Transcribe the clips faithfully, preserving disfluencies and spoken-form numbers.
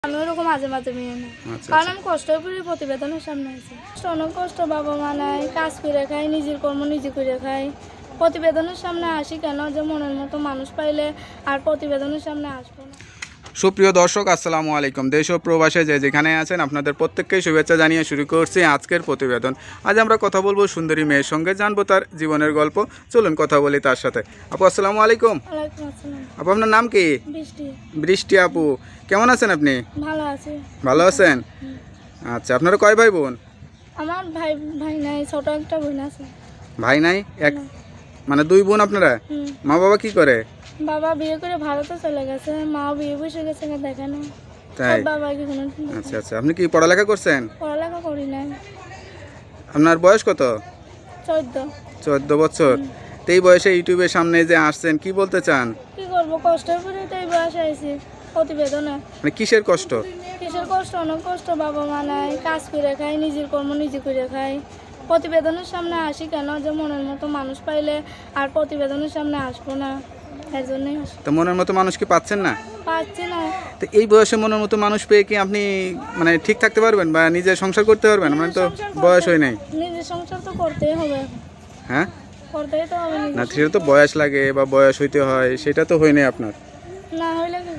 আমি ওরকম মাঝে মাঝে মেয়ে না, কারণ আমি কষ্ট করে প্রতিবেদনের সামনে আছি। অনেক কষ্ট, বাবা মা নাই, কাজ করে খাই, নিজের কর্ম নিজে করে খাই। প্রতিবেদনের সামনে আসি কেন, যে মনের মতো মানুষ পাইলে আর প্রতিবেদনের সামনে আসবো না। সুপ্রিয় দর্শক, আসসালামু আলাইকুম। দেশ ও প্রবাসে যে যেখানে আছেন আপনাদের প্রত্যেককেই শুভেচ্ছা জানিয়ে শুরু করছি আজকের প্রতিবেদন। আজ আমরা কথা বলবো সুন্দরী মেয়ের সঙ্গে, জানবো তার জীবনের গল্প। চলুন কথা বলি তার সাথে। আপু আসসালামু আলাইকুম। ওয়ালাইকুম আসসালাম। আপু আপনার নাম কি? বৃষ্টি। বৃষ্টি আপু, কেমন আছেন আপনি? ভালো আছি। ভালো আছেন? আচ্ছা, আপনারা কয় ভাই বোন? আমার ভাই ভাই নাই, ছোট একটা বোন আছে। ভাই নাই? এক মানে দুই বোন আপনারা? মা বাবা কি করে? বাবা বিয়ে করে ভারতে চলে গেছে, মাও বিয়ে বসে গেছে, দেখে না। তাই? বাবা কি কোনো আচ্ছা আচ্ছা, আপনি কি পড়ালেখা করছেন? পড়ালেখা করি নাই। আপনার বয়স কত? চোদ্দ। চোদ্দ বছর। তো এই বয়সে ইউটিউবের সামনে যে আসছেন, কি বলতে চান? কি করবো, কষ্টের করে তো এই বয়সে আইছি প্রতিবেদনে। মানে কিসের কষ্ট? কিসের কষ্ট? অনেক কষ্ট, বাবা মা নাই, কাজ করে খাই, নিজের কর্ম নিজে করে খাই। প্রতিবেদনের সামনে আসি কেন, যে মনের মতো মানুষ পাইলে আর প্রতিবেদনের সামনে আসবো না, এর জন্যই আসি। তো মনের মতো মানুষ কি পাচ্ছেন না? পাচ্ছি না। তো এই বয়সে মনের মতো মানুষ পেয়ে কি আপনি মানে ঠিক থাকতে পারবেন বা নিজের সংসার করতে পারবেন? মানে তো বয়স হয় নাই। নিজের সংসার তো করতেই হবে। হ্যাঁ, করতেই তো হবে। না সেটা তো বয়স লাগে বা বয়স হইতে হয়, সেটা তো হয় নাই আপনার। না হইলে কি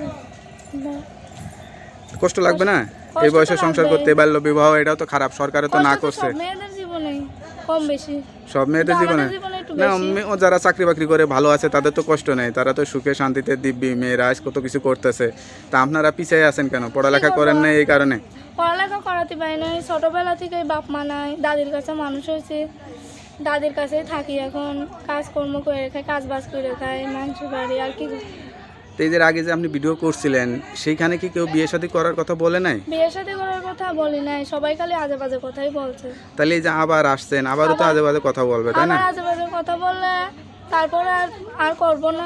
কষ্ট লাগবে না এই বয়সে সংসার করতে? বাল্য বিবাহ এটাও তো খারাপ, সরকারে তো না করছে। মেয়েদের জীবনে কম বেশি, সব মেয়েদের জীবনে না, ও যারা চাকরি বাকরি করে ভালো আছে তাদের তো কষ্ট নেই, তারা তো সুখে শান্তিতে দিব্যি, মেয়েরা আজ কত কিছু করতেছে। তা আপনারা পিছিয়ে আছেন কেন? পড়ালেখা করেন না এই কারণে? পড়ালেখা করাতে পারি নাই, ছোটবেলা থেকে বাপ মা নাই, দাদির কাছে মানুষ হয়েছে, দাদির কাছেই থাকি এখন। কাজকর্ম করে খাই, কাজ বাজ করে খাই, মাংস বাড়ি আর কি। তো এদের আগে যে আপনি ভিডিও করছিলেন, সেইখানে কি কেউ বিয়ে শাদী করার কথা বলে নাই? বিয়ে শাদী করার কথা বলি নাই, সবাই খালি আজে বাজে কথাই বলছে। তাহলে এই যে আবার আসছেন, আবারও তো আজে বাজে কথা বলবে, তাই না? আজে বাজে কথা বললে তারপরে আর আর করবো না,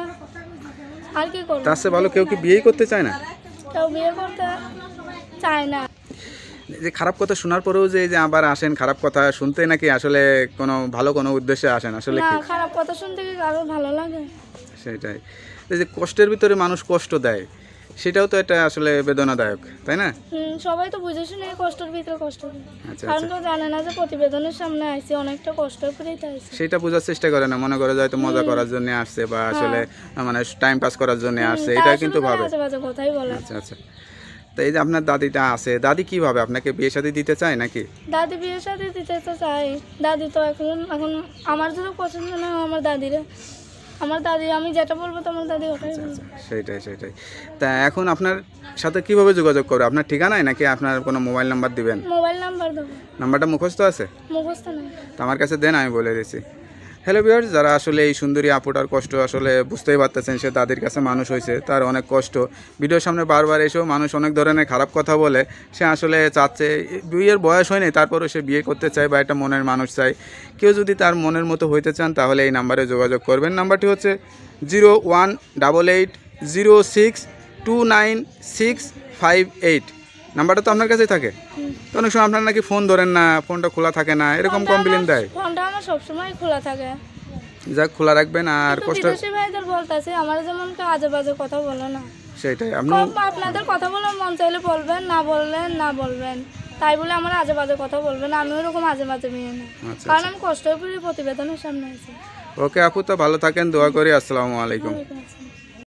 আর কি করবো। তার চেয়ে ভালো কেউ কি বিয়েই করতে চায় না? কেউ বিয়ে করতে চায় না। যে খারাপ কথা শোনার পরেও যে এই যে আবার আসেন, খারাপ কথা শুনতে নাকি আসলে কোনো ভালো কোনো উদ্দেশ্যে আসেন? আসলে না, কি খারাপ কথা শুনতে কি কারো ভালো লাগে? সেটাই। এই যে কষ্টের ভিতরে মানুষ কষ্ট দেয়, সেটাও তো এটা আসলে বেদনাদায়ক, তাই না? হুম, সবাই তো বুঝে শুনে কষ্টের ভিতরে কষ্ট দেয়। আচ্ছা কারণ আচ্ছা, কেউ জানে না যে প্রতিবেদনের সামনে আইছি, অনেকটা কষ্ট করেই তো আইছি। সেটা বোঝার চেষ্টা করে না, মনে করে যে হয়তো মজা করার জন্য আসছে বা আসলে মানে টাইম পাস করার জন্য আসছে, এটা কিন্তু ভাবে। আজে বাজে কথাই বলে। আচ্ছা আচ্ছা। তো এই যে আপনার দাদিটা আছে, দাদি কি ভাবে? আপনাকে বিয়ে শাদী দিতে চায় নাকি? দাদি বিয়ের সাথে দিতে তো চাই, দাদি তো এখন এখন আমার যদি পছন্দ না হয় আমার দাদিরে, আমার দাদি আমি যেটা বলবো তো আমার দাদি ওটাই বলবে। সেটাই সেটাই। তা এখন আপনার সাথে কিভাবে যোগাযোগ করবে? আপনার ঠিকানায় নাকি আপনার কোনো মোবাইল নাম্বার দিবেন? মোবাইল নাম্বার দেবো। নাম্বারটা মুখস্থ আছে? মুখস্থ নাই। তো আমার কাছে দেন, আমি বলে দিচ্ছি। হ্যালো ভিউয়ার্স, যারা আসলে এই সুন্দরী আপুটার কষ্ট আসলে বুঝতেই পারতেছেন, সে দাদির কাছে মানুষ হয়েছে, তার অনেক কষ্ট। ভিডিওর সামনে বারবার এসেও মানুষ অনেক ধরনের খারাপ কথা বলে, সে আসলে চাচ্ছে, বিয়ের বয়স হয়নি তারপরেও সে বিয়ে করতে চায় বা একটা মনের মানুষ চায়। কেউ যদি তার মনের মতো হইতে চান তাহলে এই নাম্বারে যোগাযোগ করবেন। নাম্বারটি হচ্ছে zero one double eight zero six two nine six five eight. নাম্বারটা তো আপনার কাছেই থাকে। তো অনেক সময় আপনার নাকি ফোন ধরেন না, ফোনটা খোলা থাকে না, এরকম কমপ্লেন দেয়। ফোনটা আমার সবসময় খোলা থাকে। যাক, খোলা রাখবেন। আর কষ্ট বিদেশি ভাইদের বলতাছে আমার যেমন আজে বাজে কথা বলো না। সেটাই, আপনি আপনাদের কথা বলে মন চাইলে বলবেন, না বললেন না বলবেন, তাই বলে আমার আজে বাজে কথা বলবেন। আমি ওরকম আজে বাজে মেয়ে না, কারণ আমি কষ্ট করে প্রতিবেদনের সামনে আছি। ওকে আপু, তো ভালো থাকেন, দোয়া করি। আসসালামু আলাইকুম।